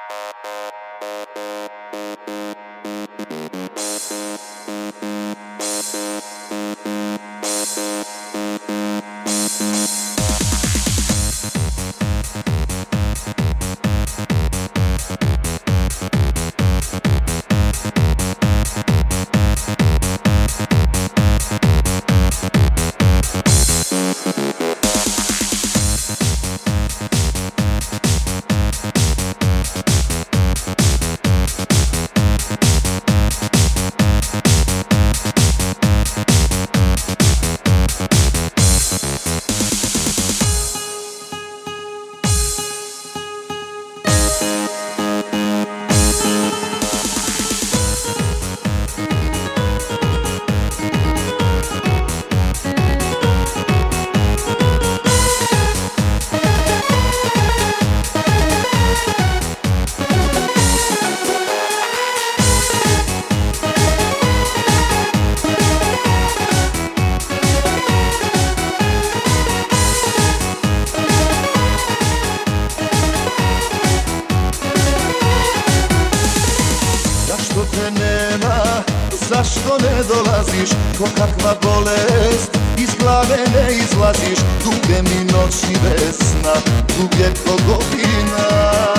Zašto te nema, zašto ne dolaziš, ko kakva bolest, iz glave ne izlaziš, duge mi noći bez sna, duge ko godina.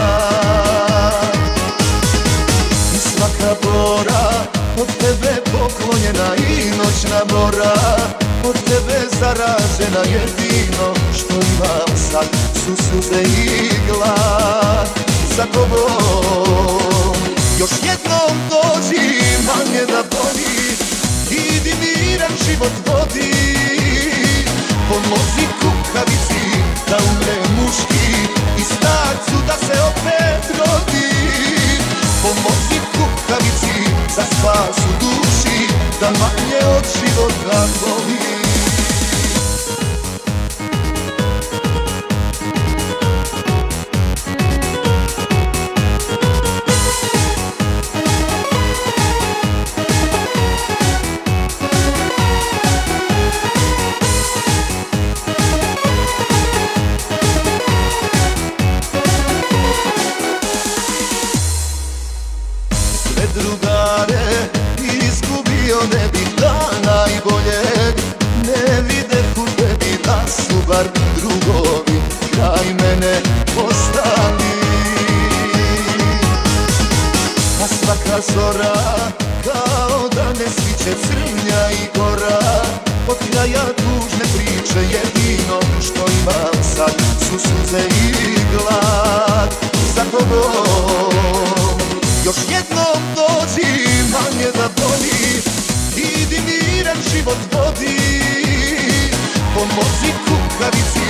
I svaka bora od tebe poklonjena i noćna mora od tebe zaražena, jedino što imam sad su suze i glad za tobom. Još jednom dođi, manje da boli, idi miran život vodi, pomozi kukavici da umre muški i starcu da se opet rodi. Pomozi kukavici za spas u duši, da manje od života boli. Drugare izgubio, ne bih da najbolje ne vide u tebi da su bar drugovi kraj mene ostali. A svaka zora kao da ne sviće crnja i gora od kraja tužne priče, jedino što imam sad su suze i glad za tobom. Još jednom dođi, manje da boli, idi miran život vodi, pomozi kukavici